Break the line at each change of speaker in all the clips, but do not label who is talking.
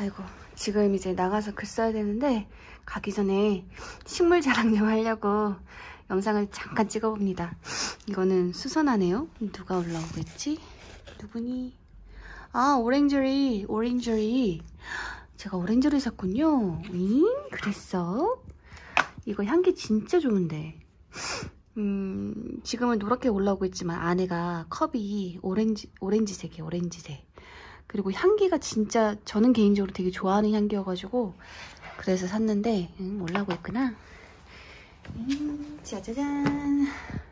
아이고, 지금 이제 나가서 글 써야 되는데 가기 전에 식물 자랑 좀 하려고 영상을 잠깐 찍어봅니다. 이거는 수선화네요. 누가 올라오겠지? 누구니? 아, 오렌저리. 제가 오렌저리 샀군요. 그랬어? 이거 향기 진짜 좋은데. 지금은 노랗게 올라오고 있지만 안에가 컵이 오렌지색이에요. 오렌지색. 그리고 향기가 진짜 저는 개인적으로 되게 좋아하는 향기여가지고 그래서 샀는데 올라오고 있구나. 짜자잔.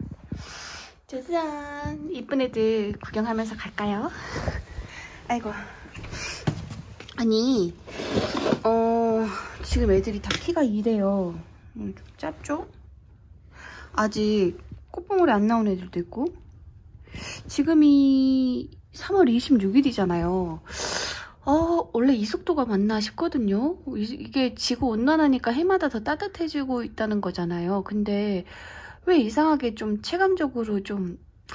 짜잔. 이쁜 애들 구경하면서 갈까요? 아이고. 아니 지금 애들이 다 키가 이래요. 좀 짧죠? 아직 꽃봉오리 안 나온 애들도 있고. 지금이 3월 26일이잖아요. 원래 이 속도가 맞나 싶거든요. 이게 지구온난화니까 해마다 더 따뜻해지고 있다는 거잖아요. 근데 왜 이상하게 좀 체감적으로 좀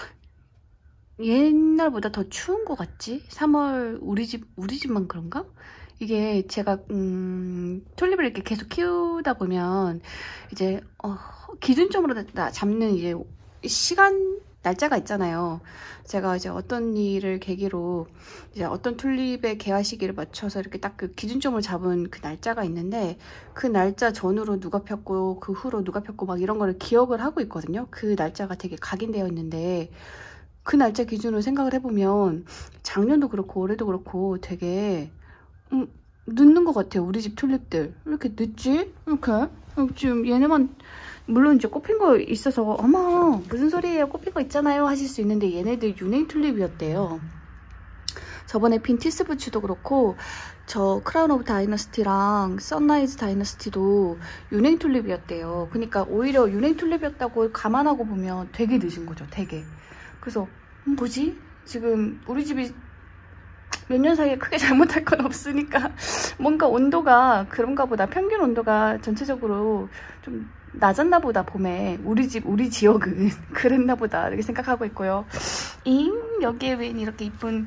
옛날보다 더 추운 것 같지? 3월 우리 집만 그런가? 이게 제가 튤립을 이렇게 계속 키우다 보면 이제 기준점으로 잡는 이제 시간 날짜가 있잖아요. 제가 이제 어떤 일을 계기로 이제 어떤 튤립의 개화 시기를 맞춰서 이렇게 딱 그 기준점을 잡은 그 날짜가 있는데 그 날짜 전후로 누가 폈고 그 후로 누가 폈고 막 이런 거를 기억을 하고 있거든요. 그 날짜가 되게 각인되어 있는데 그 날짜 기준으로 생각을 해보면 작년도 그렇고 올해도 그렇고 되게 늦는 것 같아요. 우리 집 튤립들. 왜 이렇게 늦지? 이렇게 지금 얘네만 물론 이제 꽃핀 거 있어서 어머 무슨 소리예요, 꽃핀 거 있잖아요 하실 수 있는데 얘네들 유냉 튤립이었대요. 저번에 핀 티스부츠도 그렇고 저 크라운 오브 다이너스티랑 선라이즈 다이너스티도 유냉 튤립이었대요. 그러니까 오히려 유냉 튤립이었다고 감안하고 보면 되게 늦은 거죠. 되게. 그래서 뭐지? 지금 우리 집이 몇 년 사이에 크게 잘못할 건 없으니까 뭔가 온도가 그런가 보다. 평균 온도가 전체적으로 좀 낮았나 보다. 봄에 우리 지역은 그랬나 보다 이렇게 생각하고 있고요. 여기에 웬 이렇게 이쁜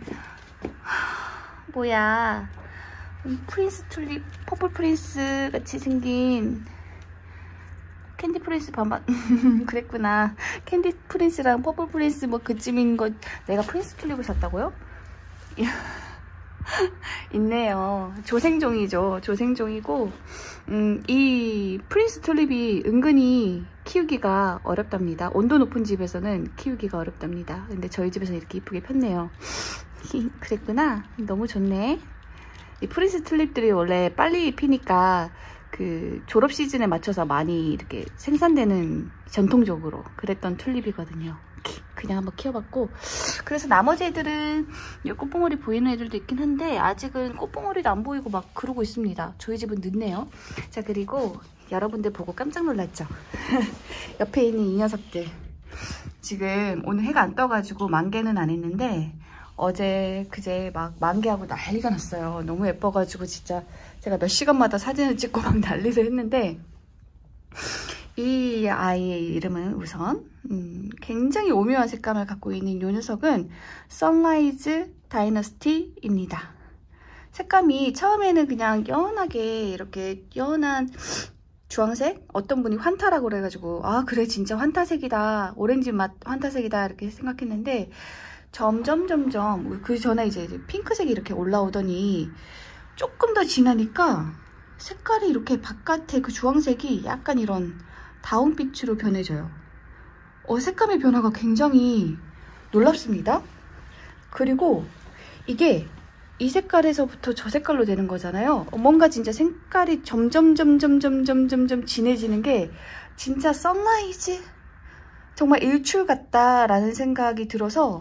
뭐야 프린스 튤립, 퍼플 프린스 같이 생긴 캔디 프린스 반반 그랬구나. 캔디 프린스랑 퍼플 프린스 뭐 그쯤인 거. 내가 프린스 튤립을 샀다고요? 있네요. 조생종이죠. 조생종이고 이 프린스 튤립이 은근히 키우기가 어렵답니다. 온도 높은 집에서는 키우기가 어렵답니다. 근데 저희 집에서 이렇게 이쁘게 폈네요. 그랬구나. 너무 좋네. 이 프린스 튤립들이 원래 빨리 피니까 그 졸업 시즌에 맞춰서 많이 이렇게 생산되는 전통적으로 그랬던 튤립이거든요. 그냥 한번 키워봤고, 그래서 나머지 애들은 꽃봉오리 보이는 애들도 있긴 한데 아직은 꽃봉오리도 안 보이고 막 그러고 있습니다. 저희 집은 늦네요. 자, 그리고 여러분들 보고 깜짝 놀랐죠? 옆에 있는 이 녀석들 지금 오늘 해가 안 떠가지고 만개는 안 했는데 어제 그제 막 만개하고 난리가 났어요. 너무 예뻐가지고 진짜 제가 몇 시간마다 사진을 찍고 막 난리를 했는데, 이 아이의 이름은 우선 굉장히 오묘한 색감을 갖고 있는 이 녀석은 선라이즈 다이너스티입니다. 색감이 처음에는 그냥 연하게 이렇게 연한 주황색? 어떤 분이 환타라고 그래가지고 아 그래 진짜 환타색이다, 오렌지 맛 환타색이다 이렇게 생각했는데 점점 그 전에 이제 핑크색이 이렇게 올라오더니 조금 더 지나니까 색깔이 이렇게 바깥에 그 주황색이 약간 이런 다운빛으로 변해져요. 색감의 변화가 굉장히 놀랍습니다. 그리고 이게 이 색깔에서부터 저 색깔로 되는 거잖아요. 뭔가 진짜 색깔이 점점 진해지는 게 진짜 선라이즈? 정말 일출 같다라는 생각이 들어서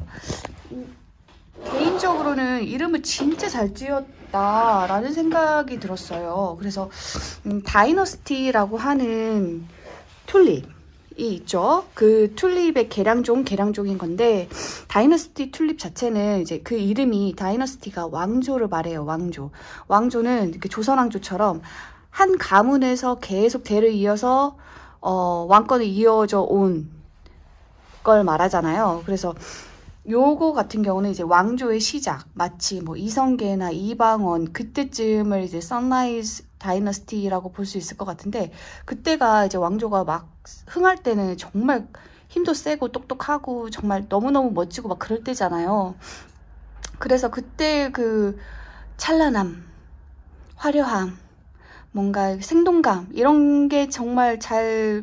개인적으로는 이름을 진짜 잘 지었다라는 생각이 들었어요. 그래서 다이너스티라고 하는 튤립이 있죠. 그 튤립의 개량종인 건데 다이너스티 튤립 자체는 이제 그 이름이 다이너스티가 왕조를 말해요. 왕조는 이렇게 조선왕조처럼 한 가문에서 계속 대를 이어서 왕권을 이어져 온 걸 말하잖아요. 그래서 요거 같은 경우는 이제 왕조의 시작, 마치 뭐 이성계나 이방원 그때쯤을 이제 선라이즈 다이너스티라고 볼 수 있을 것 같은데, 그때가 이제 왕조가 막 흥할 때는 정말 힘도 세고 똑똑하고 정말 너무너무 멋지고 막 그럴 때잖아요. 그래서 그때 그 찬란함, 화려함, 뭔가 생동감 이런 게 정말 잘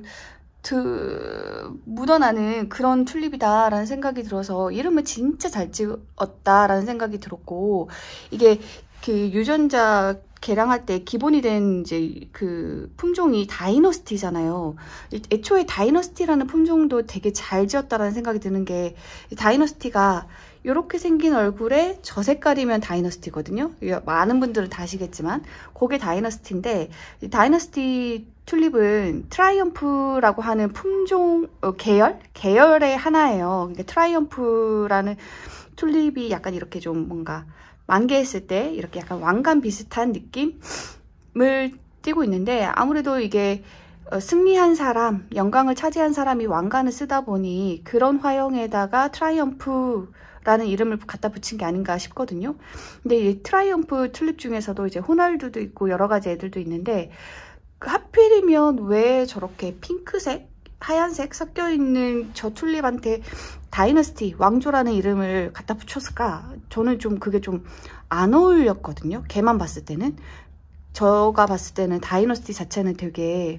묻어나는 그런 튤립이다라는 생각이 들어서 이름을 진짜 잘 지었다라는 생각이 들었고, 이게 그 유전자 개량할 때 기본이 된 이제 그 품종이 다이너스티잖아요. 애초에 다이너스티라는 품종도 되게 잘 지었다라는 생각이 드는 게, 다이너스티가 이렇게 생긴 얼굴에 저 색깔이면 다이너스티거든요. 많은 분들은 다 아시겠지만 그게 다이너스티인데, 이 다이너스티 튤립은 트라이엄프라고 하는 품종 계열의 하나예요. 그러니까 트라이엄프라는 튤립이 약간 이렇게 좀 뭔가 만개했을 때 이렇게 약간 왕관 비슷한 느낌을 띠고 있는데, 아무래도 이게 승리한 사람, 영광을 차지한 사람이 왕관을 쓰다 보니 그런 화형에다가 트라이엄프라는 이름을 갖다 붙인 게 아닌가 싶거든요. 근데 이 트라이엄프 튤립 중에서도 이제 호날두도 있고 여러 가지 애들도 있는데, 하필이면 왜 저렇게 핑크색, 하얀색 섞여 있는 저 튤립한테 다이너스티, 왕조라는 이름을 갖다 붙였을까? 저는 좀 그게 좀 안 어울렸거든요. 걔만 봤을 때는. 제가 봤을 때는 다이너스티 자체는 되게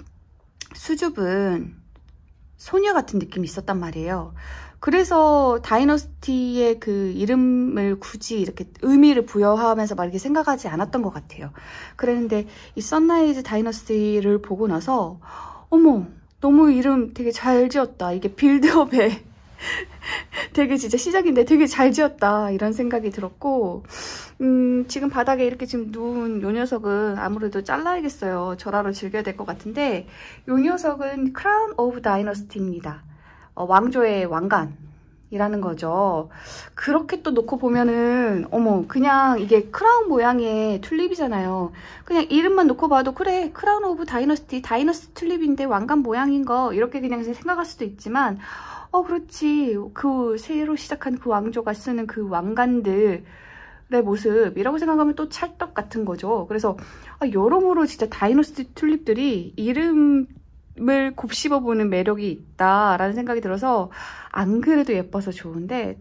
수줍은 소녀 같은 느낌이 있었단 말이에요. 그래서 다이너스티의 그 이름을 굳이 이렇게 의미를 부여하면서 막 이렇게 생각하지 않았던 것 같아요. 그랬는데 이 선라이즈 다이너스티를 보고 나서 어머, 너무 이름 되게 잘 지었다. 이게 빌드업에 되게 진짜 시작인데 되게 잘 지었다 이런 생각이 들었고, 지금 바닥에 이렇게 지금 누운 요 녀석은 아무래도 잘라야겠어요. 절하로 즐겨야 될 것 같은데, 요 녀석은 크라운 오브 다이너스티입니다. 왕조의 왕관이라는 거죠. 그렇게 또 놓고 보면은 어머, 그냥 이게 크라운 모양의 튤립이잖아요. 그냥 이름만 놓고 봐도 그래, 크라운 오브 다이너스티, 다이너스티 튤립인데 왕관 모양인 거, 이렇게 그냥 생각할 수도 있지만, 그렇지, 그 새로 시작한 그 왕조가 쓰는 그 왕관들의 모습이라고 생각하면 또 찰떡 같은 거죠. 그래서 여러모로 진짜 다이너스티 튤립들이 이름을 곱씹어보는 매력이 있다라는 생각이 들어서, 안 그래도 예뻐서 좋은데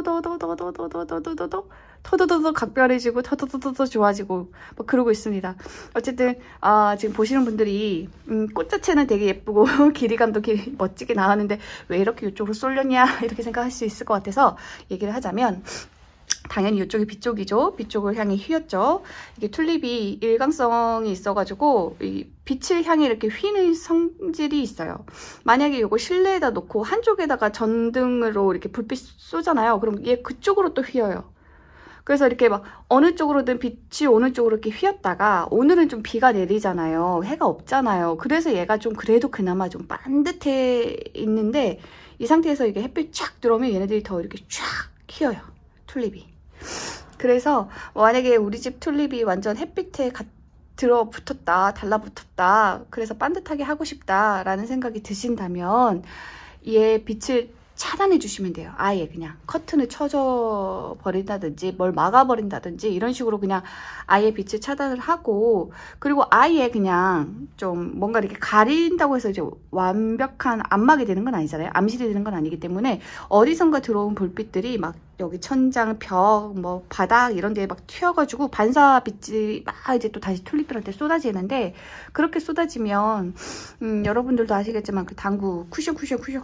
터더더더 각별해지고 터더더더 좋아지고 뭐 그러고 있습니다. 어쨌든 지금 보시는 분들이 꽃 자체는 되게 예쁘고 길이감도 멋지게 나왔는데 왜 이렇게 이쪽으로 쏠렸냐 이렇게 생각할 수 있을 것 같아서 얘기를 하자면, 당연히 이쪽이 B쪽이죠. B쪽을 향해 휘었죠. 이게 튤립이 일광성이 있어가지고 이 빛을 향해 이렇게 휘는 성질이 있어요. 만약에 이거 실내에다 놓고 한쪽에다가 전등으로 이렇게 불빛 쏘잖아요. 그럼 얘 그쪽으로 또 휘어요. 그래서 이렇게 막 어느 쪽으로든 빛이 오는 쪽으로 이렇게 휘었다가, 오늘은 좀 비가 내리잖아요. 해가 없잖아요. 그래서 얘가 좀 그래도 그나마 좀 반듯해 있는데, 이 상태에서 이게 햇빛 쫙 들어오면 얘네들이 더 이렇게 쫙 휘어요. 튤립이. 그래서 만약에 우리 집 튤립이 완전 햇빛에 들어붙었다, 달라붙었다, 그래서 반듯하게 하고 싶다라는 생각이 드신다면 얘 빛을 차단해 주시면 돼요. 아예 그냥 커튼을 쳐져 버린다든지 뭘 막아 버린다든지 이런 식으로 그냥 아예 빛을 차단을 하고, 그리고 아예 그냥 좀 뭔가 이렇게 가린다고 해서 이제 완벽한 암막이 되는 건 아니잖아요. 암실이 되는 건 아니기 때문에 어디선가 들어온 불빛들이 막 여기 천장, 벽, 뭐 바닥 이런 데에 막 튀어가지고 반사 빛이 막 이제 또 다시 튤립들한테 쏟아지는데, 그렇게 쏟아지면 여러분들도 아시겠지만 그 당구 쿠션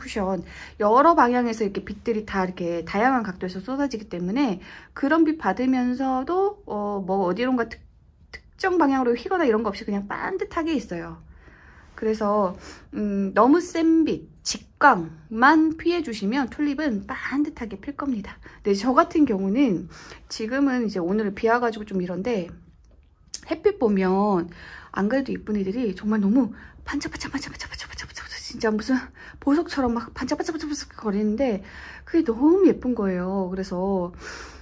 여러 방향에서 이렇게 빛들이 다 이렇게 다양한 각도에서 쏟아지기 때문에 그런 빛 받으면서도 뭐 어디론가 특정 방향으로 휘거나 이런 거 없이 그냥 반듯하게 있어요. 그래서 너무 센 빛, 직광만 피해주시면 튤립은 반듯하게 필 겁니다. 근데 저 같은 경우는 지금은 이제 오늘 비 와가지고 좀 이런데, 햇빛 보면 안 그래도 이쁜 애들이 정말 너무 반짝반짝 진짜 무슨 보석처럼 막 반짝반짝 거리는데 그게 너무 예쁜 거예요. 그래서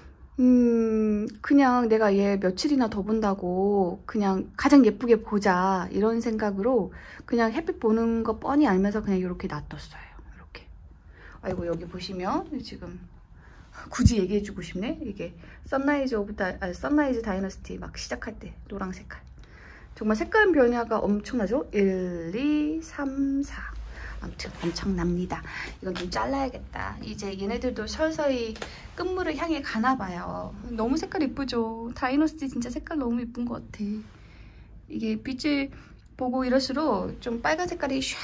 그냥 내가 얘 며칠이나 더 본다고 그냥 가장 예쁘게 보자 이런 생각으로 그냥 햇빛 보는 거 뻔히 알면서 그냥 이렇게 놔뒀어요. 이렇게. 아이고, 여기 보시면 지금 굳이 얘기해주고 싶네. 이게 선라이즈 다이너스티 막 시작할 때 노랑 색깔. 정말 색깔 변화가 엄청나죠? 1, 2, 3, 4. 아무튼 엄청납니다. 이건 좀 잘라야겠다. 이제 얘네들도 서서히 끝물을 향해 가나봐요. 너무 색깔 이쁘죠? 다이너스티 진짜 색깔 너무 이쁜 것 같아. 이게 빛을 보고 이럴수록 좀 빨간 색깔이 샤.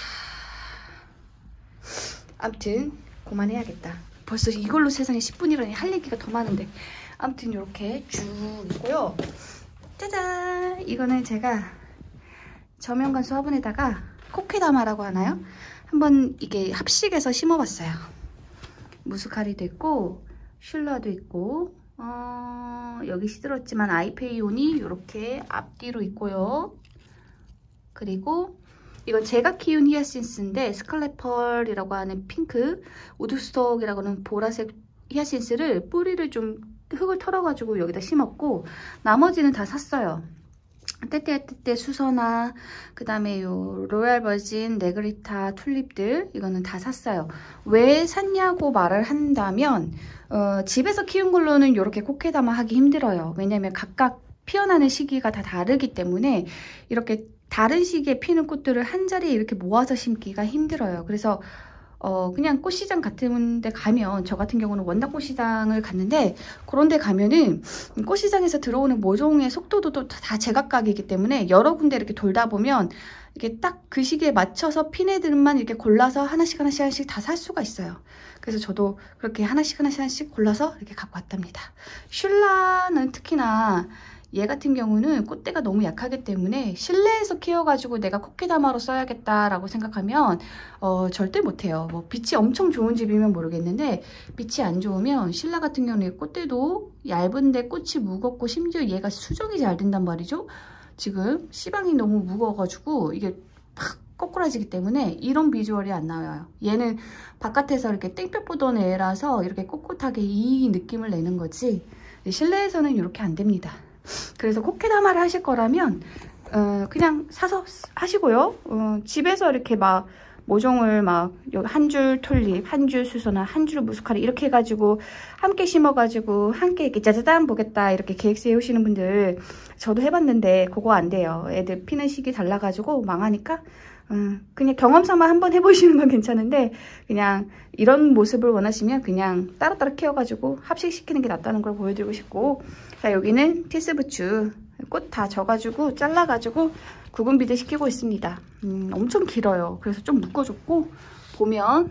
아무튼 그만해야겠다. 벌써 이걸로 세상에 10분이라니 할 얘기가 더 많은데. 아무튼 이렇게 쭉 있고요. 짜잔! 이거는 제가 저면관수 화분에다가 코케다마라고 하나요? 한번 이게 합식해서 심어봤어요. 무스카리도 있고 슐라도 있고 여기 시들었지만 아이페이온이 이렇게 앞뒤로 있고요. 그리고 이건 제가 키운 히아신스인데 스칼렛 펄이라고 하는 핑크, 우드스톡이라고 하는 보라색 히아신스를 뿌리를 좀 흙을 털어가지고 여기다 심었고 나머지는 다 샀어요. 떼떼떼떼 수선화, 그 다음에 요 로얄 버진, 네그리타, 튤립들 이거는 다 샀어요. 왜 샀냐고 말을 한다면 집에서 키운 걸로는 이렇게 코케다마 하기 힘들어요. 왜냐면 각각 피어나는 시기가 다 다르기 때문에 이렇게 다른 시기에 피는 꽃들을 한 자리에 이렇게 모아서 심기가 힘들어요. 그래서 그냥 꽃시장 같은 데 가면, 저 같은 경우는 원당 꽃시장을 갔는데 그런 데 가면은 꽃시장에서 들어오는 모종의 속도도 또 다 제각각이기 때문에 여러 군데 이렇게 돌다 보면 이게 딱 그 시기에 맞춰서 핀 애들만 이렇게 골라서 하나씩 다 살 수가 있어요. 그래서 저도 그렇게 하나씩 골라서 이렇게 갖고 왔답니다. 슐라는 특히나 얘 같은 경우는 꽃대가 너무 약하기 때문에 실내에서 키워가지고 내가 코케다마로 써야겠다라고 생각하면 절대 못해요. 뭐 빛이 엄청 좋은 집이면 모르겠는데 빛이 안 좋으면 실라 같은 경우는 꽃대도 얇은데 꽃이 무겁고 심지어 얘가 수정이 잘 된단 말이죠. 지금 씨방이 너무 무거워가지고 이게 팍 꼬꾸라지기 때문에 이런 비주얼이 안 나와요. 얘는 바깥에서 이렇게 땡볕 보던 애라서 이렇게 꼿꼿하게 이 느낌을 내는 거지 실내에서는 이렇게 안 됩니다. 그래서 코케다마를 하실 거라면 그냥 사서 하시고요. 집에서 이렇게 막 모종을 막 여기 한 줄 튤립, 한 줄 수선화, 한 줄 무스카리 이렇게 해가지고 함께 심어가지고 함께 이렇게 짜자잔 보겠다 이렇게 계획 세우시는 분들 저도 해봤는데 그거 안 돼요. 애들 피는 시기 달라가지고 망하니까 그냥 경험삼아 한번 해보시는 건 괜찮은데 그냥 이런 모습을 원하시면 그냥 따로따로 키워가지고 합식시키는 게 낫다는 걸 보여드리고 싶고 자 여기는 티스부츠 꽃 다 져가지고 잘라가지고 구분 비대 시키고 있습니다. 엄청 길어요. 그래서 좀 묶어줬고 보면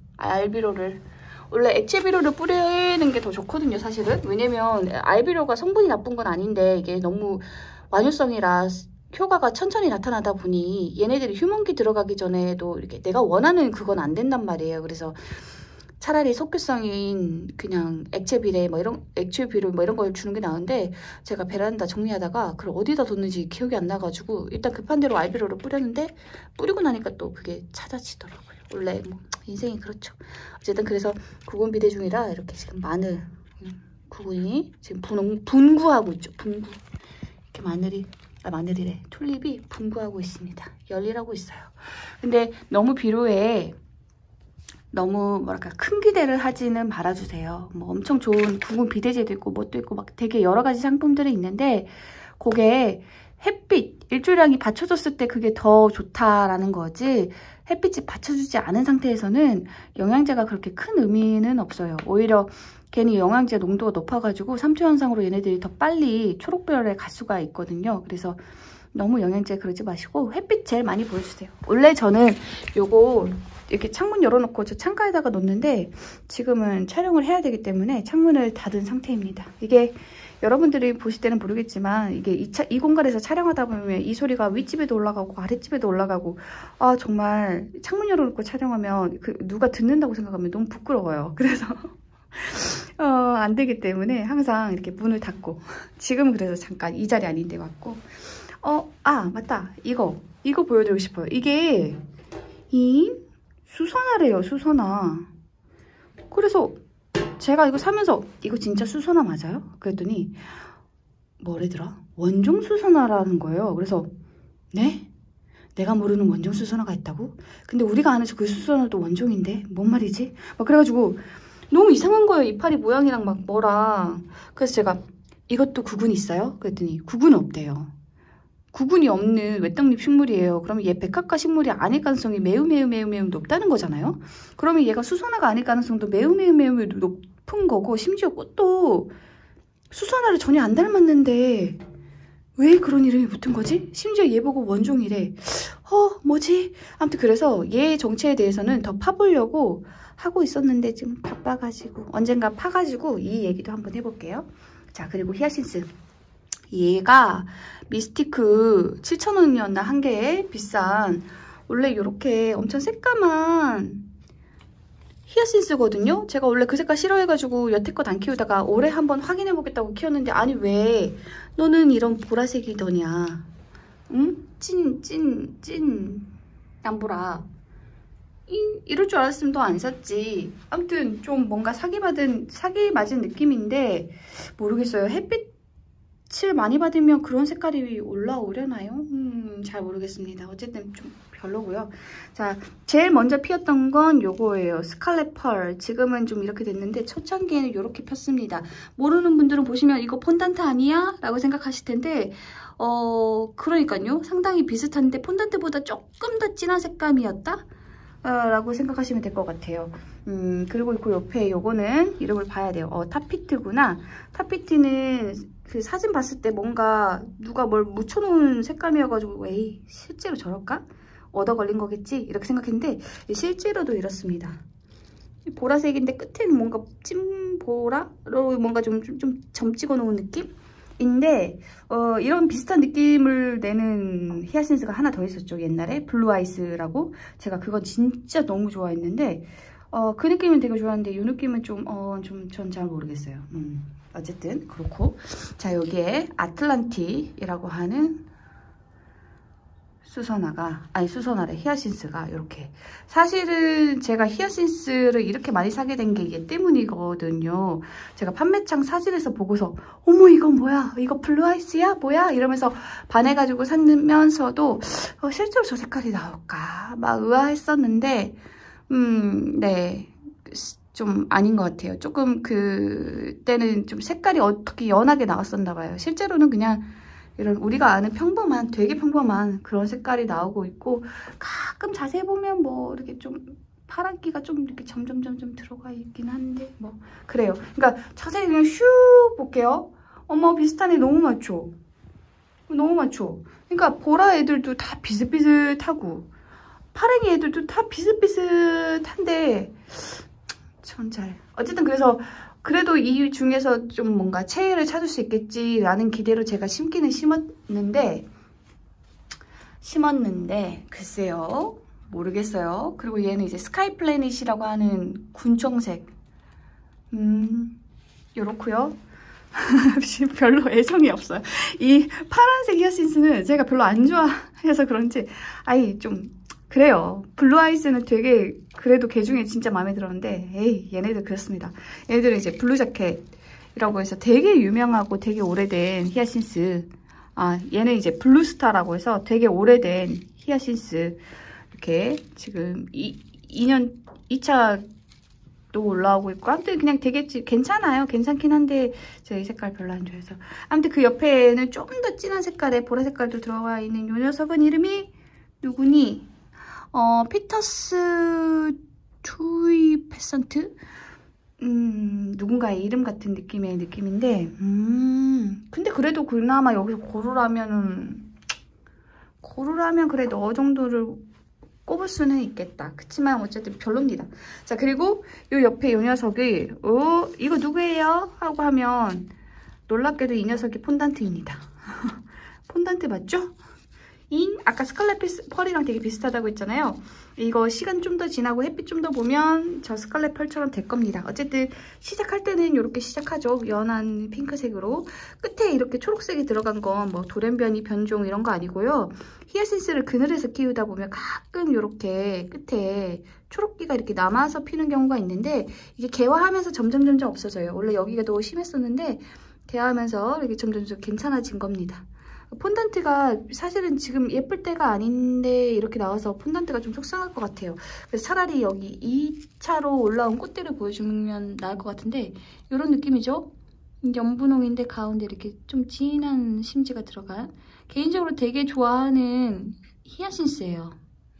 알비로를 원래 액체 비료를 뿌리는 게 더 좋거든요 사실은. 왜냐면 알비로가 성분이 나쁜 건 아닌데 이게 너무 완효성이라 효과가 천천히 나타나다 보니 얘네들이 휴먼기 들어가기 전에도 이렇게 내가 원하는 그건 안 된단 말이에요. 그래서 차라리 속효성인 그냥 액체 비료 뭐 이런 걸 주는 게 나은데 제가 베란다 정리하다가 그걸 어디다 뒀는지 기억이 안 나가지고 일단 급한 대로 알비로를 뿌렸는데 뿌리고 나니까 또 그게 찾아지더라고요. 원래 뭐 인생이 그렇죠. 어쨌든 그래서 구분 비대 중이라 이렇게 지금 마늘 구분이 지금 분구하고 있죠. 분구 이렇게 마늘이래. 튤립이 분구하고 있습니다. 열일하고 있어요. 근데 너무 비료에 너무 뭐랄까 큰 기대를 하지는 말아주세요. 뭐 엄청 좋은 구분 비대제도 있고 뭣도 있고 막 되게 여러 가지 상품들이 있는데 그게 햇빛 일조량이 받쳐줬을 때 그게 더 좋다라는 거지 햇빛이 받쳐주지 않은 상태에서는 영양제가 그렇게 큰 의미는 없어요. 오히려 괜히 영양제 농도가 높아가지고 삼투현상으로 얘네들이 더 빨리 초록별에 갈 수가 있거든요. 그래서 너무 영양제 그러지 마시고 햇빛 제일 많이 보여주세요. 원래 저는 요거 이렇게 창문 열어놓고 저 창가에다가 놓는데 지금은 촬영을 해야 되기 때문에 창문을 닫은 상태입니다. 이게 여러분들이 보실 때는 모르겠지만 이게 이 공간에서 촬영하다 보면 이 소리가 윗집에도 올라가고 아랫집에도 올라가고 아 정말 창문 열어놓고 촬영하면 누가 듣는다고 생각하면 너무 부끄러워요. 그래서 안 되기 때문에 항상 이렇게 문을 닫고 지금은 그래서 잠깐 이 자리 아닌데 왔고 맞다 이거 보여드리고 싶어요. 이게 이 수선화래요. 수선화. 그래서 제가 이거 사면서 이거 진짜 수선화 맞아요? 그랬더니 뭐래더라? 원종 수선화라는 거예요. 그래서 네? 내가 모르는 원종 수선화가 있다고? 근데 우리가 아는 그 수선화도 원종인데 뭔 말이지? 막 그래가지고 너무 이상한 거예요. 이파리 모양이랑 막 뭐랑. 그래서 제가 이것도 구근이 있어요? 그랬더니 구근은 없대요. 구근이 없는 외떡잎 식물이에요. 그러면 얘 백합화 식물이 아닐 가능성이 매우 높다는 거잖아요. 그러면 얘가 수선화가 아닐 가능성도 매우 높은 거고, 심지어 꽃도 수선화를 전혀 안 닮았는데 왜 그런 이름이 붙은 거지? 심지어 얘 보고 원종이래. 뭐지? 아무튼 그래서 얘 정체에 대해서는 더 파보려고 하고 있었는데 지금 바빠가지고 언젠가 파가지고 이 얘기도 한번 해볼게요. 자, 그리고 히아신스. 얘가 미스티크 7,000원이었나 한 개에 비싼, 원래 이렇게 엄청 새까만 히아신스거든요. 제가 원래 그 색깔 싫어해가지고 여태껏 안 키우다가 올해 한번 확인해보겠다고 키웠는데, 아니 왜 너는 이런 보라색이더냐. 응? 찐 양보라. 이럴 줄 알았으면 더 안 샀지. 아무튼 좀 뭔가 사기 맞은 느낌인데 모르겠어요. 햇빛을 많이 받으면 그런 색깔이 올라오려나요? 잘 모르겠습니다. 어쨌든 좀 별로고요. 자, 제일 먼저 피었던 건 요거예요. 스칼렛 펄. 지금은 좀 이렇게 됐는데 초창기에는 이렇게 폈습니다. 모르는 분들은 보시면 이거 폰단트 아니야? 라고 생각하실 텐데 그러니까요. 상당히 비슷한데 폰단트보다 조금 더 진한 색감이었다? 라고 생각하시면 될 것 같아요. 그리고 그 옆에 요거는 이름을 봐야 돼요. 타피트구나. 타피트는 그 사진 봤을 때 뭔가 누가 뭘 묻혀놓은 색감이어가지고 에이 실제로 저럴까? 얻어 걸린 거겠지? 이렇게 생각했는데 실제로도 이렇습니다. 보라색인데 끝에는 뭔가 찐보라로 뭔가 좀 점 찍어 놓은 느낌인데 이런 비슷한 느낌을 내는 히아신스가 하나 더 있었죠. 옛날에 블루 아이스라고. 제가 그건 진짜 너무 좋아했는데 그 느낌은 되게 좋아하는데 이 느낌은 좀 전 잘 모르겠어요. 어쨌든 그렇고, 자, 여기에 아틀란티라고 하는 수선화래. 히아신스가 이렇게. 사실은 제가 히아신스를 이렇게 많이 사게 된 게 얘 때문이거든요. 제가 판매창 사진에서 보고서 어머 이건 뭐야? 이거 블루아이스야? 뭐야? 이러면서 반해가지고 샀면서도 실제로 저 색깔이 나올까? 막 의아했었는데 네. 좀 아닌 것 같아요. 조금 그때는 좀 색깔이 어떻게 연하게 나왔었나 봐요. 실제로는 그냥 이런 우리가 아는 되게 평범한 그런 색깔이 나오고 있고, 가끔 자세히 보면 뭐 이렇게 좀 파란기가 좀 이렇게 점점 들어가 있긴 한데 뭐 그래요. 그러니까 자세히 그냥 슉 볼게요. 어머 비슷한 애 너무 많죠? 그러니까 보라 애들도 다 비슷비슷하고 파랭이 애들도 다 비슷비슷한데 어쨌든 그래도 이 중에서 좀 뭔가 최애를 찾을 수 있겠지라는 기대로 제가 심기는 심었는데 글쎄요. 모르겠어요. 그리고 얘는 이제 스카이 플래닛이라고 하는 군청색. 요렇고요. 별로 애정이 없어요. 이 파란색 히아신스는 제가 별로 안 좋아해서 그런지 좀 그래요. 블루 아이스는 되게 그래도 걔 중에 진짜 마음에 들었는데 에이 얘네들 그렇습니다. 얘네들은 이제 블루 자켓이라고 해서 되게 유명하고 되게 오래된 히아신스. 얘는 이제 블루스타라고 해서 되게 오래된 히아신스. 이렇게 지금 2차도 올라오고 있고, 아무튼 그냥 되게 괜찮아요. 괜찮긴 한데 제가 이 색깔 별로 안 좋아해서. 아무튼 그 옆에는 좀 더 진한 색깔의 보라 색깔도 들어가 있는 이 녀석은 이름이 누구니? 피터스 투이 페선트? 누군가의 이름 같은 느낌인데 근데 그래도 그나마 여기서 고르라면 그래도 어느 정도를 꼽을 수는 있겠다. 그치만 어쨌든 별로입니다. 자, 그리고 요 옆에 이 녀석이 이거 누구예요? 하고 하면 놀랍게도 이 녀석이 폰단트입니다. 폰단트 맞죠? 아까 스칼렛 펄이랑 되게 비슷하다고 했잖아요. 이거 시간 좀 더 지나고 햇빛 좀 더 보면 저 스칼렛 펄처럼 될 겁니다. 어쨌든 시작할 때는 이렇게 시작하죠. 연한 핑크색으로. 끝에 이렇게 초록색이 들어간 건 뭐 돌연변이 변종 이런 거 아니고요. 히아신스를 그늘에서 키우다 보면 가끔 이렇게 끝에 초록기가 이렇게 남아서 피는 경우가 있는데 이게 개화하면서 점점 없어져요. 원래 여기가 더 심했었는데 개화하면서 이렇게 점점 괜찮아진 겁니다. 폰단트가 사실은 지금 예쁠 때가 아닌데 이렇게 나와서 폰단트가 좀 속상할 것 같아요. 그래서 차라리 여기 2차로 올라온 꽃대를 보여주면 나을 것 같은데 이런 느낌이죠? 연분홍인데 가운데 이렇게 좀 진한 심지가 들어간 개인적으로 되게 좋아하는 히아신스예요.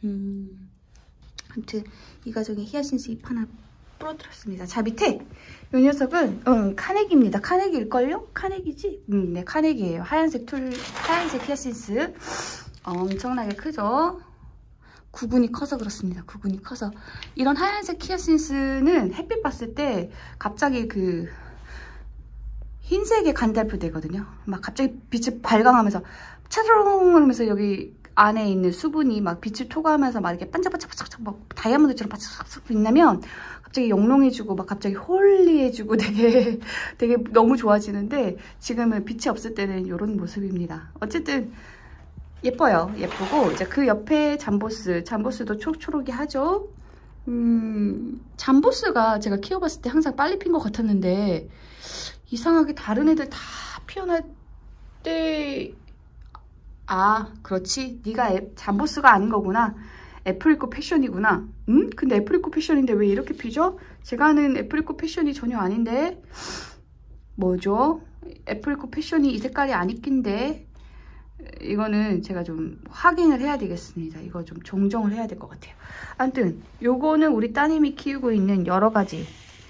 아무튼 이 가정에 히아신스 잎 하나 부러뜨렸습니다. 자, 밑에 이 녀석은 카네기입니다. 카네기일걸요? 카네기지? 네, 카네기예요. 하얀색 히아신스. 엄청나게 크죠? 구근이 커서 그렇습니다. 구근이 커서. 이런 하얀색 히아신스는 햇빛 봤을 때 갑자기 그 흰색의 간달프 되거든요. 막 갑자기 빛을 발광하면서 차르릉 하면서 여기 안에 있는 수분이 막 빛을 토과하면서 막 이렇게 반짝반짝반짝 막 다이아몬드처럼 반짝반짝 빛나면 갑자기 영롱해지고 막 갑자기 홀리해지고 되게 너무 좋아지는데 지금은 빛이 없을 때는 이런 모습입니다. 어쨌든 예뻐요. 예쁘고 이제 그 옆에 잠보스도 촉촉하게 하죠. 잠보스가 제가 키워봤을 때 항상 빨리 핀 것 같았는데 이상하게 다른 애들 다 피어날 때 그렇지. 네가 잠보스가 아닌 거구나. 애프리코 패션이구나. 근데 애프리코 패션인데 왜 이렇게 피죠? 제가 아는 애프리코 패션이 전혀 아닌데 뭐죠? 애프리코 패션이 이 색깔이 아니긴데 이거는 제가 좀 확인을 해야 되겠습니다. 이거 좀 정정을 해야 될 것 같아요. 아무튼 요거는 우리 따님이 키우고 있는 여러 가지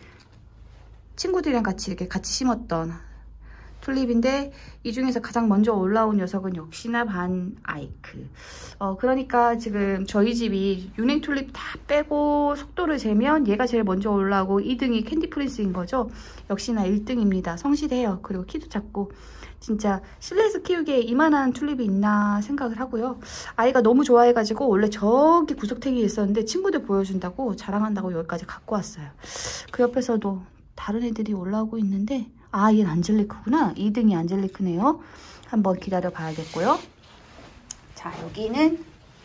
친구들이랑 같이 이렇게 같이 심었던 튤립인데 이 중에서 가장 먼저 올라온 녀석은 역시나 반 아이크. 그러니까 지금 저희 집이 유냉 튤립 다 빼고 속도를 재면 얘가 제일 먼저 올라오고 2등이 캔디 프린스인 거죠. 역시나 1등입니다. 성실해요. 그리고 키도 작고 진짜 실내에서 키우기에 이만한 튤립이 있나 생각을 하고요. 아이가 너무 좋아해가지고 원래 저기 구석탱이에 있었는데 친구들 보여준다고 자랑한다고 여기까지 갖고 왔어요. 그 옆에서도 다른 애들이 올라오고 있는데 얘는 안젤리크구나. 2등이 안젤리크네요. 한번 기다려 봐야겠고요. 자, 여기는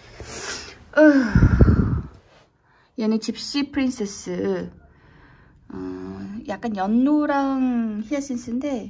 얘는 집시 프린세스. 약간 연노랑 히아신스인데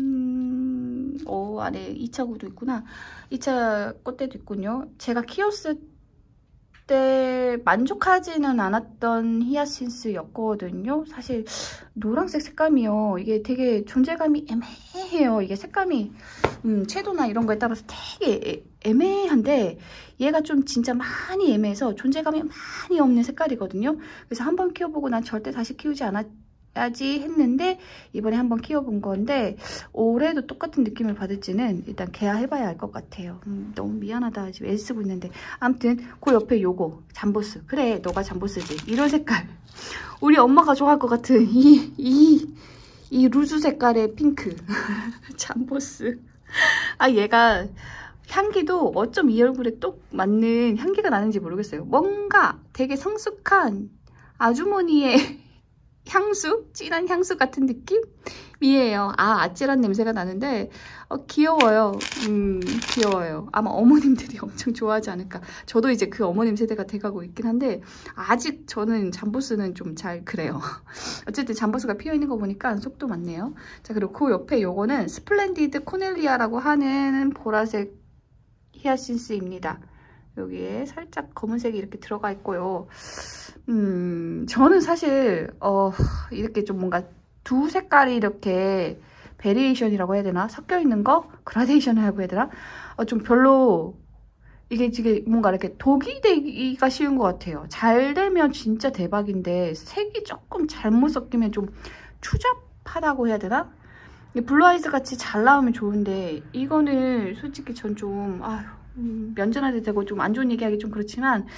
안에 2차 구도 있구나. 2차 꽃대도 있군요. 제가 키웠을 때 만족하지는 않았던 히아신스였거든요. 사실 노란색 색감이요. 이게 되게 존재감이 애매해요. 이게 색감이 채도나 이런 거에 따라서 되게 애매한데 얘가 좀 진짜 많이 애매해서 존재감이 많이 없는 색깔이거든요. 그래서 한번 키워보고 난 절대 다시 키우지 않아야지 했는데 이번에 한번 키워본 건데 올해도 똑같은 느낌을 받을지는 일단 개화해봐야 알 것 같아요. 너무 미안하다. 지금 애쓰고 있는데 아무튼 그 옆에 요거 잠보스. 그래, 너가 잠보스지. 이런 색깔 우리 엄마가 좋아할 것 같은 이 루즈 색깔의 핑크 잠보스. 얘가 향기도 어쩜 이 얼굴에 똑 맞는 향기가 나는지 모르겠어요. 뭔가 되게 성숙한 아주머니의 향수? 진한 향수 같은 느낌이에요. 아찔한 냄새가 나는데 귀여워요. 귀여워요. 아마 어머님들이 엄청 좋아하지 않을까. 저도 이제 그 어머님 세대가 돼가고 있긴 한데 아직 저는 잠보스는 좀 잘 그래요. 어쨌든 잠보스가 피어있는 거 보니까 속도 많네요. 자, 그리고 그 옆에 요거는 스플렌디드 코넬리아라고 하는 보라색 히아신스입니다. 여기에 살짝 검은색이 이렇게 들어가 있고요. 저는 사실 이렇게 좀 뭔가 두 색깔이 이렇게 베리에이션이라고 해야 되나? 섞여 있는 거? 그라데이션이라고 해야 되나? 좀 별로 이게 뭔가 이렇게 독이 되기가 쉬운 것 같아요. 잘 되면 진짜 대박인데 색이 조금 잘못 섞이면 좀 추잡하다고 해야 되나? 블루 아이즈 같이 잘 나오면 좋은데 이거는 솔직히 전 좀 면전화도 되고 좀 안 좋은 얘기하기 좀 그렇지만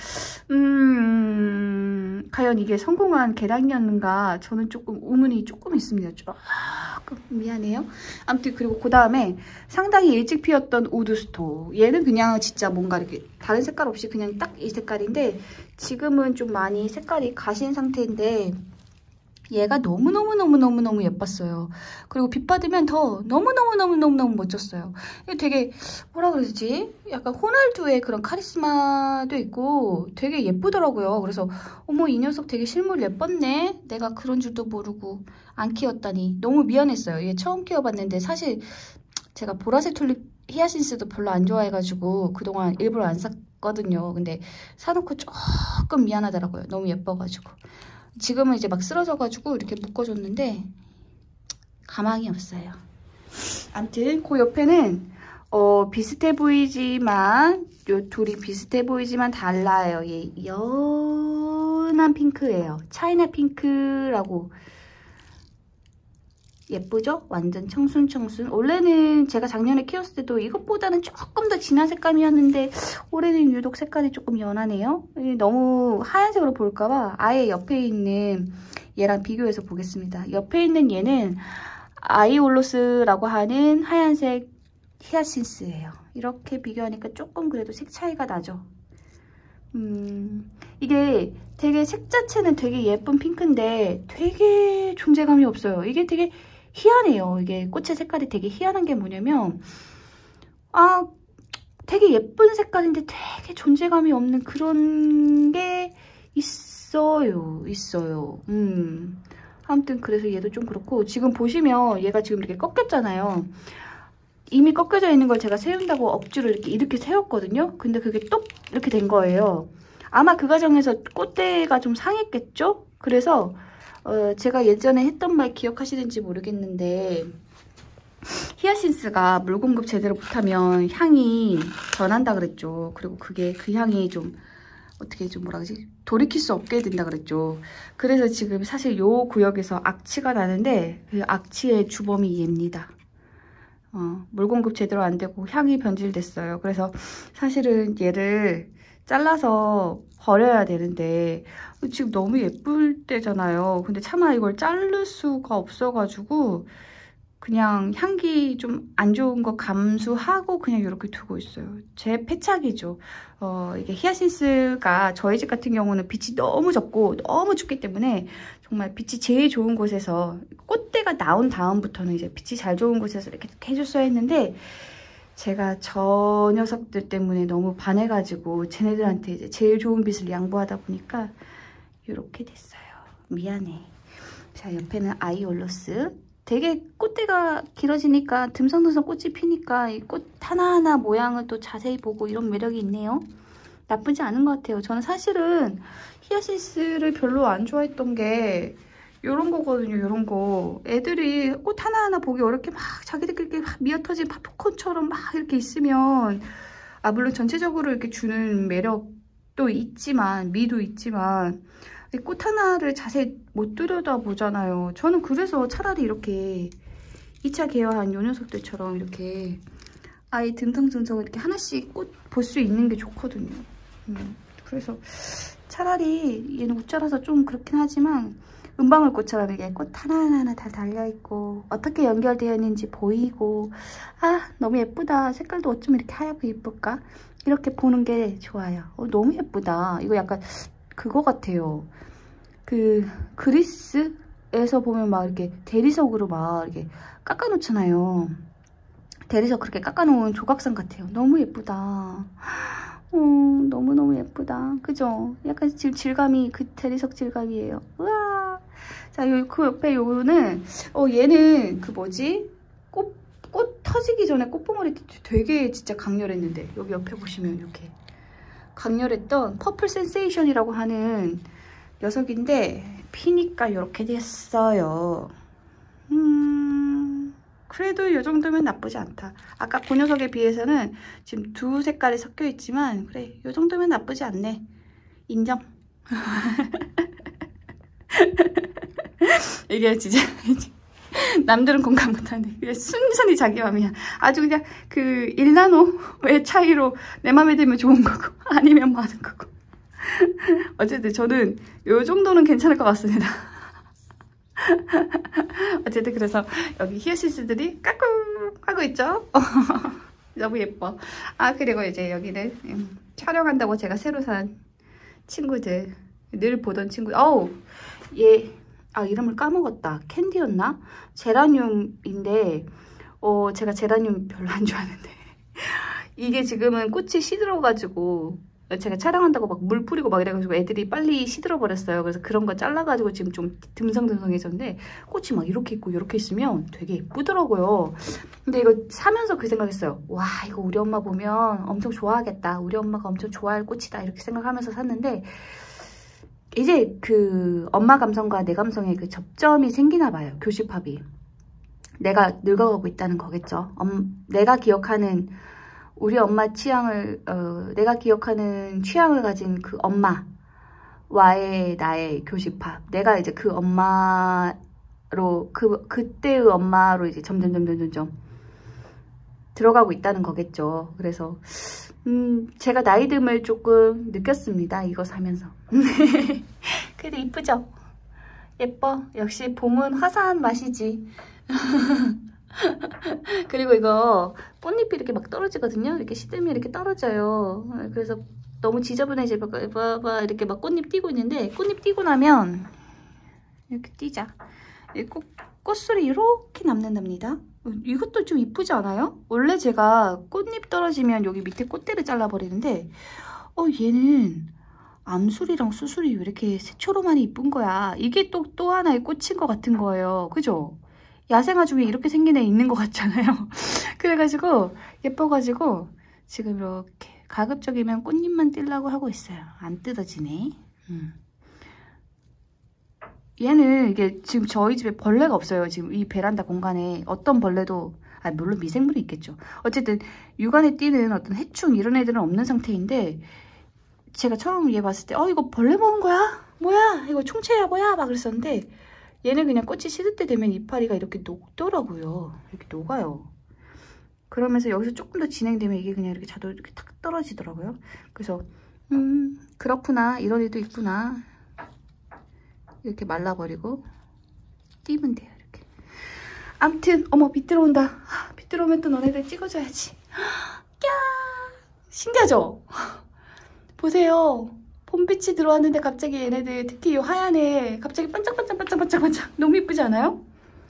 과연 이게 성공한 계량이었는가 저는 조금 의문이 조금 있습니다. 조금 미안해요. 아무튼 그리고 그 다음에 상당히 일찍 피었던 우드스토. 얘는 그냥 진짜 뭔가 이렇게 다른 색깔 없이 그냥 딱 이 색깔인데 지금은 좀 많이 색깔이 가신 상태인데 얘가 너무너무 예뻤어요. 그리고 빛 받으면 더 너무너무 멋졌어요. 되게 뭐라 그러지? 약간 호날두의 그런 카리스마도 있고 되게 예쁘더라고요. 그래서 어머 이 녀석 되게 실물 예뻤네. 내가 그런 줄도 모르고 안 키웠다니 너무 미안했어요. 얘 처음 키워봤는데 사실 제가 보라색 튤립 히아신스도 별로 안 좋아해가지고 그동안 일부러 안 샀거든요. 근데 사놓고 조금 미안하더라고요. 너무 예뻐가지고. 지금은 이제 막 쓰러져가지고 이렇게 묶어줬는데 가망이 없어요. 아무튼 그 옆에는 비슷해 보이지만 요 둘이 비슷해 보이지만 달라요. 얘 연한 핑크예요. 차이나 핑크라고. 예쁘죠? 완전 청순. 원래는 제가 작년에 키웠을 때도 이것보다는 조금 더 진한 색감이었는데 올해는 유독 색깔이 조금 연하네요. 너무 하얀색으로 볼까봐 아예 옆에 있는 얘랑 비교해서 보겠습니다. 옆에 있는 얘는 아이올로스라고 하는 하얀색 히아신스예요. 이렇게 비교하니까 조금 그래도 색 차이가 나죠. 이게 되게 색 자체는 되게 예쁜 핑크인데 되게 존재감이 없어요. 이게 되게 희한해요. 이게 꽃의 색깔이 되게 희한한 게 뭐냐면 되게 예쁜 색깔인데 되게 존재감이 없는 그런 게 있어요. 아무튼 그래서 얘도 좀 그렇고 지금 보시면 얘가 지금 이렇게 꺾였잖아요. 이미 꺾여져 있는 걸 제가 세운다고 억지로 이렇게 세웠거든요. 근데 그게 또 이렇게 된 거예요. 아마 그 과정에서 꽃대가 좀 상했겠죠? 그래서 제가 예전에 했던 말 기억하시는지 모르겠는데 히아신스가 물 공급 제대로 못하면 향이 변한다 그랬죠. 그리고 그 향이 좀 어떻게 좀 뭐라 그러지? 돌이킬 수 없게 된다 그랬죠. 그래서 지금 사실 요 구역에서 악취가 나는데 그 악취의 주범이 얘입니다. 물 공급 제대로 안 되고 향이 변질됐어요. 그래서 사실은 얘를 잘라서 버려야 되는데 지금 너무 예쁠 때잖아요. 근데 차마 이걸 자를 수가 없어가지고 그냥 향기 좀 안 좋은 거 감수하고 그냥 이렇게 두고 있어요. 제 패착이죠. 이게 히아신스가 저희 집 같은 경우는 빛이 너무 적고 너무 춥기 때문에 정말 빛이 제일 좋은 곳에서 꽃대가 나온 다음부터는 이제 빛이 잘 좋은 곳에서 이렇게 해줬어야 했는데 제가 저 녀석들 때문에 너무 반해가지고 쟤네들한테 이제 제일 좋은 빛을 양보하다 보니까 이렇게 됐어요. 미안해. 자, 옆에는 아이올로스. 되게 꽃대가 길어지니까 듬성듬성 꽃이 피니까 이 꽃 하나하나 모양을 또 자세히 보고 이런 매력이 있네요. 나쁘지 않은 것 같아요. 저는 사실은 히아신스를 별로 안 좋아했던 게 이런 거거든요. 이런 거. 애들이 꽃 하나하나 보기 어렵게 막 자기들끼리 막 미어터진 팝콘처럼 막 이렇게 있으면 물론 전체적으로 이렇게 주는 매력도 있지만 미도 있지만 꽃 하나를 자세히 못 들여다보잖아요. 저는 그래서 차라리 이렇게 2차 개화한 요 녀석들처럼 이렇게 아예 듬성듬성 이렇게 하나씩 꽃 볼 수 있는 게 좋거든요. 그래서 차라리 얘는 못 자라서 좀 그렇긴 하지만 은방울꽃처럼 이게 꽃 하나하나 다 달려있고 어떻게 연결되어 있는지 보이고 너무 예쁘다. 색깔도 어쩜 이렇게 하얗고 예쁠까? 이렇게 보는 게 좋아요. 너무 예쁘다. 이거 약간 그거 같아요. 그 그리스에서 보면 막 이렇게 대리석으로 막 이렇게 깎아놓잖아요. 대리석 그렇게 깎아놓은 조각상 같아요. 너무 예쁘다. 너무너무 예쁘다. 그죠? 약간 지금 질감이 그 대리석 질감이에요. 우와. 자, 그 옆에 요거는 얘는 그 뭐지? 꽃 터지기 전에 꽃봉오리 되게 진짜 강렬했는데 여기 옆에 보시면 이렇게 강렬했던 퍼플 센세이션이라고 하는 녀석인데 피니까 이렇게 됐어요. 그래도 이 정도면 나쁘지 않다. 아까 그 녀석에 비해서는 지금 두 색깔이 섞여 있지만 그래, 이 정도면 나쁘지 않네. 인정. 이게 진짜 남들은 공감 못하네. 그냥 순전히 자기 맘이야. 아주 그냥 그 1나노의 차이로 내 맘에 들면 좋은 거고 아니면 많은 거고. 어쨌든 저는 이 정도는 괜찮을 것 같습니다. 어쨌든 그래서 여기 히아신스들이 까꿍 하고 있죠. 너무 예뻐. 그리고 이제 여기는 촬영한다고 제가 새로 산 친구들, 늘 보던 친구. 얘 이름을 까먹었다. 캔디였나? 제라늄인데 제가 제라늄 별로 안 좋아하는데 이게 지금은 꽃이 시들어가지고 제가 촬영한다고 막 물 뿌리고 막 이래가지고 애들이 빨리 시들어 버렸어요. 그래서 그런 거 잘라가지고 지금 좀 듬성듬성해졌는데 꽃이 막 이렇게 있고 이렇게 있으면 되게 예쁘더라고요. 근데 이거 사면서 그 생각했어요. 와, 이거 우리 엄마 보면 엄청 좋아하겠다. 우리 엄마가 엄청 좋아할 꽃이다. 이렇게 생각하면서 샀는데 이제 그 엄마 감성과 내 감성의 그 접점이 생기나 봐요. 교집합이. 내가 늙어가고 있다는 거겠죠. 내가 기억하는 우리 엄마 취향을 내가 기억하는 취향을 가진 그 엄마와의 나의 교집합. 내가 이제 그 엄마로 그때의 엄마로 이제 점점 들어가고 있다는 거겠죠. 그래서 제가 나이듦을 조금 느꼈습니다. 이거 사면서. 그래도 이쁘죠? 예뻐. 역시 봄은 화사한 맛이지. 그리고 이거 꽃잎이 이렇게 막 떨어지거든요. 이렇게 시들면 이렇게 떨어져요. 그래서 너무 지저분해져. 봐봐, 이렇게 막 꽃잎 띄고 있는데, 꽃잎 띄고 나면 이렇게 띄자. 꽃술이 이렇게 남는답니다. 이것도 좀 이쁘지 않아요? 원래 제가 꽃잎 떨어지면 여기 밑에 꽃대를 잘라버리는데 얘는 암술이랑 수술이 왜 이렇게 새초롬하니 이쁜 거야. 이게 또 하나의 꽃인 것 같은 거예요. 그죠? 야생화 중에 이렇게 생긴 애 있는 것 같잖아요. 그래가지고 예뻐가지고 지금 이렇게 가급적이면 꽃잎만 띄려고 하고 있어요. 안 뜯어지네. 얘는 이게 지금 저희 집에 벌레가 없어요. 지금 이 베란다 공간에 어떤 벌레도 물론 미생물이 있겠죠. 어쨌든 육안에 띄는 어떤 해충 이런 애들은 없는 상태인데 제가 처음 얘 봤을 때 이거 벌레 먹은 거야? 뭐야? 이거 총체야 뭐야? 막 그랬었는데 얘는 그냥 꽃이 시들 때 되면 이파리가 이렇게 녹더라고요. 이렇게 녹아요. 그러면서 여기서 조금 더 진행되면 이게 그냥 이렇게 자동 이렇게 탁 떨어지더라고요. 그래서 그렇구나. 이런 애도 있구나. 이렇게 말라버리고 띄면 돼요. 이렇게. 아무튼 어머 빛 들어온다. 빛 들어오면 또 너네들 찍어줘야지. 꺄! 신기하죠? 보세요. 봄빛이 들어왔는데 갑자기 얘네들 특히 이 하얀 애 갑자기 반짝반짝 너무 이쁘지 않아요?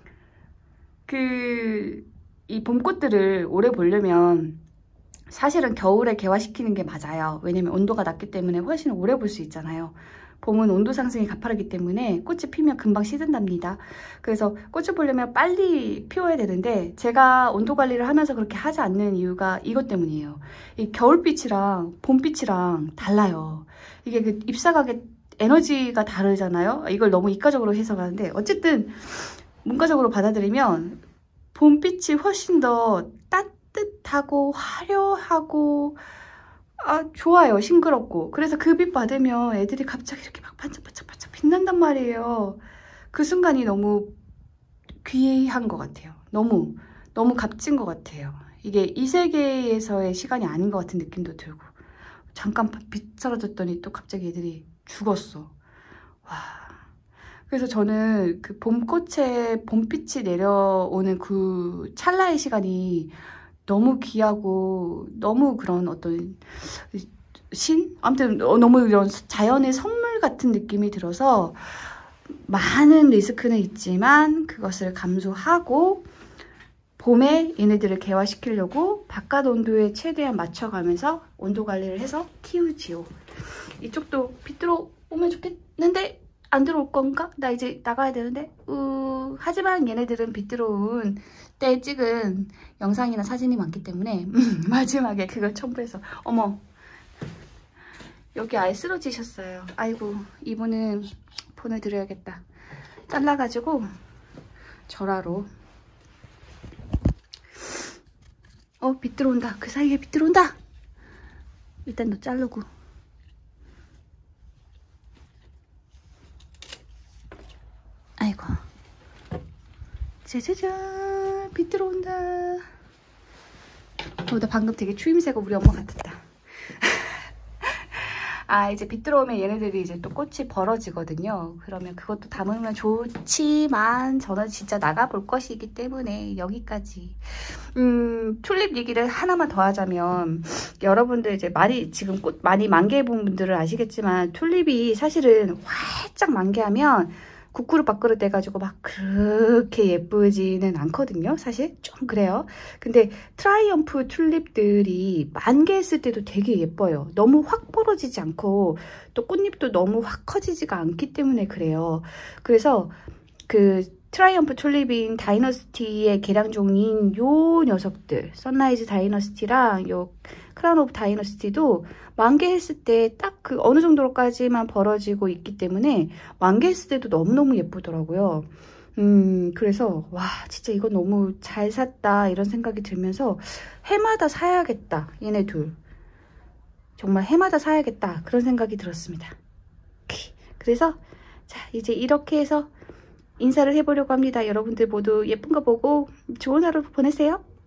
이 봄꽃들을 오래 보려면 사실은 겨울에 개화시키는 게 맞아요. 왜냐면 온도가 낮기 때문에 훨씬 오래 볼 수 있잖아요. 봄은 온도 상승이 가파르기 때문에 꽃이 피면 금방 시든답니다. 그래서 꽃을 보려면 빨리 피워야 되는데 제가 온도 관리를 하면서 그렇게 하지 않는 이유가 이것 때문이에요. 이 겨울빛이랑 봄빛이랑 달라요. 이게 그 잎사각의 에너지가 다르잖아요. 이걸 너무 이과적으로 해석하는데 어쨌든 문과적으로 받아들이면 봄빛이 훨씬 더 따뜻하고 화려하고 좋아요. 싱그럽고. 그래서 그 빛 받으면 애들이 갑자기 이렇게 막 반짝반짝 빛난단 말이에요. 그 순간이 너무 귀한 것 같아요. 너무 값진 것 같아요. 이게 이 세계에서의 시간이 아닌 것 같은 느낌도 들고 잠깐 빛 사라졌더니 또 갑자기 애들이 죽었어. 와. 그래서 저는 그 봄꽃에 봄빛이 내려오는 그 찰나의 시간이 너무 귀하고 너무 그런 어떤 아무튼 너무 이런 자연의 선물 같은 느낌이 들어서 많은 리스크는 있지만 그것을 감수하고 봄에 얘네들을 개화시키려고 바깥 온도에 최대한 맞춰가면서 온도 관리를 해서 키우지요. 이쪽도 빛 들어오면 좋겠는데 안 들어올 건가? 나 이제 나가야 되는데 하지만 얘네들은 빛 들어온 때 찍은 영상이나 사진이 많기 때문에 마지막에 그걸 첨부해서 어머 여기 아예 쓰러지셨어요. 아이고 이분은 보내드려야겠다. 잘라가지고 절하로 빛 들어온다. 그 사이에 빛 들어온다. 일단 너 자르고 아이고 짜자잔 빛 들어온다. 나 방금 되게 추임새가 우리 엄마 같았다. 이제 빛 들어오면 얘네들이 이제 또 꽃이 벌어지거든요. 그러면 그것도 담으면 좋지만 저는 진짜 나가볼 것이기 때문에 여기까지. 튤립 얘기를 하나만 더 하자면 여러분들 이제 지금 꽃 많이 만개해본 분들은 아시겠지만 튤립이 사실은 활짝 만개하면 국그릇 밥그릇 돼가지고 막 그렇게 예쁘지는 않거든요. 사실 좀 그래요. 근데 트라이엄프 튤립들이 만개했을 때도 되게 예뻐요. 너무 확 벌어지지 않고 또 꽃잎도 너무 확 커지지가 않기 때문에 그래요. 그래서 그 트라이엄프 튤립인 다이너스티의 개량종인 요 녀석들, 선라이즈 다이너스티랑 요 크라운 오브 다이너스티도 만개했을 때 딱 그 어느 정도로까지만 벌어지고 있기 때문에 만개했을 때도 너무너무 예쁘더라고요. 그래서 와 진짜 이거 너무 잘 샀다 이런 생각이 들면서 해마다 사야겠다. 얘네 둘 정말 해마다 사야겠다 그런 생각이 들었습니다. 그래서 자 이제 이렇게 해서 인사를 해보려고 합니다. 여러분들 모두 예쁜 거 보고 좋은 하루 보내세요.